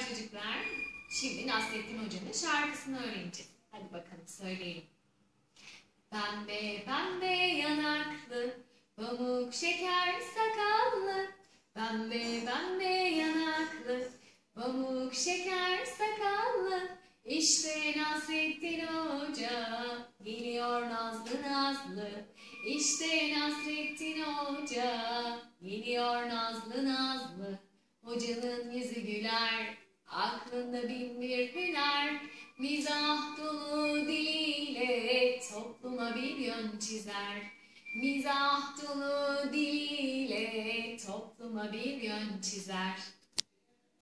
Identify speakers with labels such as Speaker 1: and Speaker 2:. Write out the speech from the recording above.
Speaker 1: Merhabalar çocuklar. Şimdi Nasrettin Hoca'nın şarkısını öğreneceğiz. Hadi bakalım söyleyelim. Pembe pembe yanaklı, pamuk şeker sakallı. Pembe pembe yanaklı, pamuk şeker sakallı. İşte Nasrettin Hoca geliyor nazlı nazlı. İşte Nasrettin Hoca geliyor nazlı nazlı. Hocanın yüzü güler, aklında bin bir hüner, mizah dolu diliyle topluma bir yön çizer. Mizah dolu diliyle topluma bir yön çizer.